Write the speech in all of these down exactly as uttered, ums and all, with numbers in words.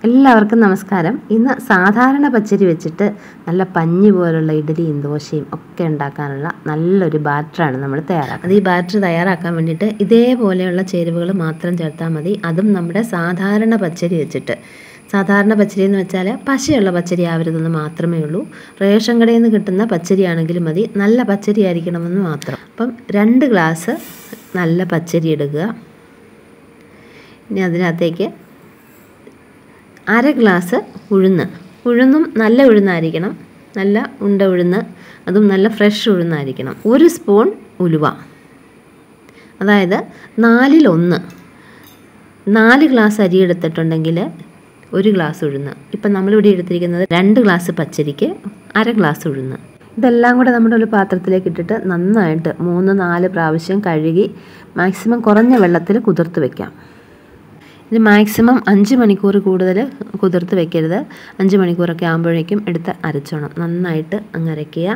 എല്ലാവർക്കും നമസ്കാരം. ഇന്ന് സാധാരണ പച്ചരി വെച്ചിട്ട് നല്ല പഞ്ഞി പോലുള്ള ഇഡ്ഡലിയും ദോശയും ഒക്കെ ഉണ്ടാക്കാനുള്ള നല്ലൊരു ബാറ്ററാണ് നമ്മൾ തയ്യാറാക്കുന്നത്. ഈ ബാറ്റർ തയ്യാറാക്കാൻ വേണ്ടിയിട്ട് ഇതേപോലെയുള്ള ചേരുവകൾ മാത്രം ചേർത്താൽ മതി. അതും നമ്മുടെ സാധാരണ പച്ചരി വെച്ചിട്ട്. സാധാരണ പച്ചരി എന്ന് വെച്ചാൽ പശയുള്ള പച്ചരി ആവരുതെന്ന് മാത്രമേ ഉള്ളൂ. റേഷൻ കടയിൽ നിന്ന് കിട്ടുന്ന പച്ചരി ആണെങ്കിലും മതി, നല്ല പച്ചരി ആയിരിക്കണമെന്ന് മാത്രം. അപ്പം രണ്ട് ഗ്ലാസ് നല്ല പച്ചരി എടുക്കുക. ഇനി അതിനകത്തേക്ക് അര ഗ്ലാസ് ഉഴുന്ന്. ഉഴുന്നും നല്ല ഉഴുന്നായിരിക്കണം, നല്ല ഉണ്ട ഉഴുന്ന്, അതും നല്ല ഫ്രഷ് ഉഴുന്നായിരിക്കണം. ഒരു സ്പൂൺ ഉലുവ, അതായത് നാലിലൊന്ന്. നാല് ഗ്ലാസ് അരി എടുത്തിട്ടുണ്ടെങ്കിൽ ഒരു ഗ്ലാസ് ഉഴുന്ന്. ഇപ്പം നമ്മളിവിടെ എടുത്തിരിക്കുന്നത് രണ്ട് ഗ്ലാസ് പച്ചരിക്ക് അര ഗ്ലാസ് ഉഴുന്ന്. ഇതെല്ലാം കൂടെ നമ്മുടെ ഒരു പാത്രത്തിലേക്ക് ഇട്ടിട്ട് നന്നായിട്ട് മൂന്ന് നാല് പ്രാവശ്യം കഴുകി മാക്സിമം കുറഞ്ഞ വെള്ളത്തിൽ കുതിർത്ത് വയ്ക്കാം. ഇത് മാക്സിമം അഞ്ച് മണിക്കൂർ കൂടുതൽ കുതിർത്ത് വെക്കരുത്. അഞ്ച് മണിക്കൂറൊക്കെ ആകുമ്പോഴേക്കും എടുത്ത് അരച്ചോണം. നന്നായിട്ട് അങ്ങ് അരയ്ക്കുക.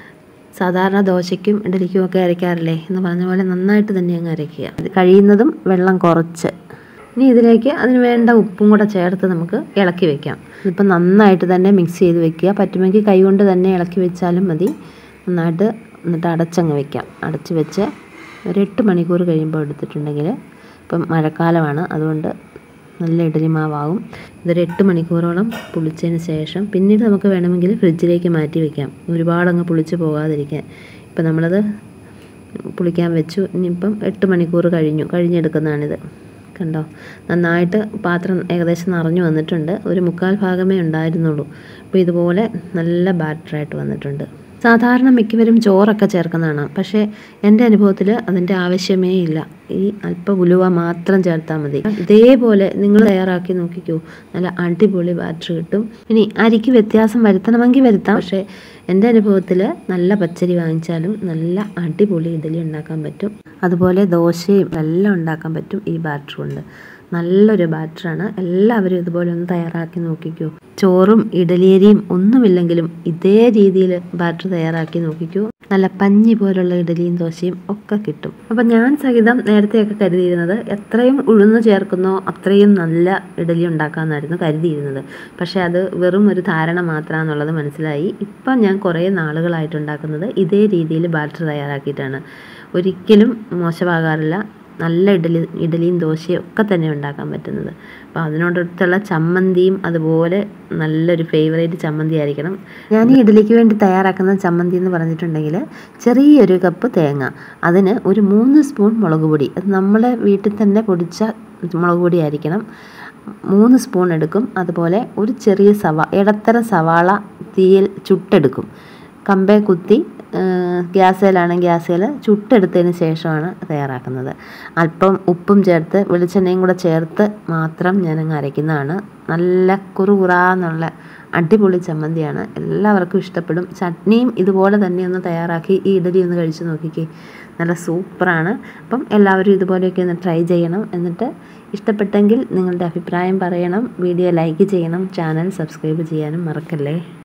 സാധാരണ ദോശയ്ക്കും ഇഡലിക്കും ഒക്കെ അരയ്ക്കാറില്ലേ എന്ന് പറഞ്ഞ പോലെ നന്നായിട്ട് തന്നെ അങ്ങ് അരയ്ക്കുക. കഴിയുന്നതും വെള്ളം കുറച്ച്. ഇനി ഇതിലേക്ക് അതിന് വേണ്ട ഉപ്പും കൂടെ ചേർത്ത് നമുക്ക് ഇളക്കി വെക്കാം. ഇതിപ്പോൾ നന്നായിട്ട് തന്നെ മിക്സ് ചെയ്ത് വെക്കുക. പറ്റുമെങ്കിൽ കൈ കൊണ്ട് തന്നെ ഇളക്കി വെച്ചാലും മതി. നന്നായിട്ട് എന്നിട്ട് അടച്ചങ്ങ് വെക്കാം. അടച്ച് വെച്ച് ഒരു എട്ട് മണിക്കൂർ കഴിയുമ്പോൾ എടുത്തിട്ടുണ്ടെങ്കിൽ, ഇപ്പം മഴക്കാലമാണ് അതുകൊണ്ട് നല്ല ഇഡലി മാവാകും. ഇതൊരു എട്ട് മണിക്കൂറോളം പുളിച്ചതിന് ശേഷം പിന്നീട് നമുക്ക് വേണമെങ്കിൽ ഫ്രിഡ്ജിലേക്ക് മാറ്റി വയ്ക്കാം, ഒരുപാടങ്ങ് പുളിച്ച് പോകാതിരിക്കാൻ. ഇപ്പം നമ്മളത് പുളിക്കാൻ വെച്ചു. ഇനിയിപ്പം എട്ട് മണിക്കൂർ കഴിഞ്ഞു കഴിഞ്ഞെടുക്കുന്നതാണിത്. കണ്ടോ, നന്നായിട്ട് പാത്രം ഏകദേശം നിറഞ്ഞു വന്നിട്ടുണ്ട്. ഒരു മുക്കാൽ ഭാഗമേ ഉണ്ടായിരുന്നുള്ളൂ. അപ്പോൾ ഇതുപോലെ നല്ല ബാറ്ററായിട്ട് വന്നിട്ടുണ്ട്. സാധാരണ മിക്കവരും ചോറൊക്കെ ചേർക്കുന്നതാണ്, പക്ഷേ എൻ്റെ അനുഭവത്തിൽ അതിൻ്റെ ആവശ്യമേ ഇല്ല. ഈ അല്പം ഉലുവ മാത്രം ചേർത്താൽ മതി. ഇതേപോലെ നിങ്ങൾ തയ്യാറാക്കി നോക്കിക്കൂ, നല്ല അടിപൊളി ബാറ്റർ കിട്ടും. ഇനി അരിക്ക് വ്യത്യാസം വരുത്തണമെങ്കിൽ വരുത്താം, പക്ഷേ എൻ്റെ അനുഭവത്തിൽ നല്ല പച്ചരി വാങ്ങിച്ചാലും നല്ല അടിപൊളി ഇഡലി ഉണ്ടാക്കാൻ പറ്റും. അതുപോലെ ദോശയും എല്ലാം ഉണ്ടാക്കാൻ പറ്റും ഈ ബാറ്റർ കൊണ്ട്. നല്ലൊരു ബാറ്ററാണ്. എല്ലാവരും ഇതുപോലെ ഒന്ന് തയ്യാറാക്കി നോക്കിക്കൂ. ചോറും ഇഡലിയരിയും ഒന്നുമില്ലെങ്കിലും ഇതേ രീതിയിൽ ബാറ്റർ തയ്യാറാക്കി നോക്കിക്കൂ. നല്ല പഞ്ഞി പോലുള്ള ഇഡലിയും ദോശയും ഒക്കെ കിട്ടും. അപ്പം ഞാൻ സഹിതം നേരത്തെയൊക്കെ കരുതിയിരുന്നത് എത്രയും ഉഴുന്ന് ചേർക്കുന്നോ അത്രയും നല്ല ഇഡലി ഉണ്ടാക്കാമെന്നായിരുന്നു കരുതിയിരുന്നത്. പക്ഷേ അത് വെറും ഒരു ധാരണ മാത്രമാണെന്നുള്ളത് മനസ്സിലായി. ഇപ്പം ഞാൻ കുറേ നാളുകളായിട്ട് ഉണ്ടാക്കുന്നത് ഇതേ രീതിയിൽ ബാറ്റർ തയ്യാറാക്കിയിട്ടാണ്. ഒരിക്കലും മോശമാകാറില്ല. നല്ല ഇഡലി ഇഡലിയും ദോശയും ഒക്കെ തന്നെ ഉണ്ടാക്കാൻ പറ്റുന്നത്. അപ്പോൾ അതിനോടടുത്തുള്ള ചമ്മന്തിയും അതുപോലെ നല്ലൊരു ഫേവറേറ്റ് ചമ്മന്തി ആയിരിക്കണം. ഞാൻ ഈ ഇഡലിക്ക് വേണ്ടി തയ്യാറാക്കുന്ന ചമ്മന്തി എന്ന് പറഞ്ഞിട്ടുണ്ടെങ്കിൽ ചെറിയൊരു കപ്പ് തേങ്ങ, അതിന് ഒരു മൂന്ന് സ്പൂൺ മുളക് പൊടി, അത് നമ്മളെ വീട്ടിൽ തന്നെ പൊടിച്ച മുളക് പൊടി ആയിരിക്കണം, മൂന്ന് സ്പൂൺ എടുക്കും. അതുപോലെ ഒരു ചെറിയ സവാ ഇടത്തരം സവാള തീയിൽ ചുട്ടെടുക്കും. കമ്പേ കുത്തി ഗ്യാസേലാണെങ്കിൽ ഗ്യാസേൽ ചുട്ടെടുത്തതിന് ശേഷമാണ് തയ്യാറാക്കുന്നത്. അല്പം ഉപ്പും ചേർത്ത് വെളിച്ചെണ്ണയും കൂടെ ചേർത്ത് മാത്രം ഞാനങ്ങ് അരയ്ക്കുന്നതാണ്. നല്ല കുറുകുറാന്നുള്ള അടിപൊളി ചമ്മന്തിയാണ്. എല്ലാവർക്കും ഇഷ്ടപ്പെടും. ചട്നിയും ഇതുപോലെ തന്നെ ഒന്ന് തയ്യാറാക്കി ഈ ഇഡലി ഒന്ന് കഴിച്ച് നോക്കിക്കേ, നല്ല സൂപ്പറാണ്. അപ്പം എല്ലാവരും ഇതുപോലെയൊക്കെ ഒന്ന് ട്രൈ ചെയ്യണം. എന്നിട്ട് ഇഷ്ടപ്പെട്ടെങ്കിൽ നിങ്ങളുടെ അഭിപ്രായം പറയണം. വീഡിയോ ലൈക്ക് ചെയ്യണം. ചാനൽ സബ്സ്ക്രൈബ് ചെയ്യാനും മറക്കല്ലേ.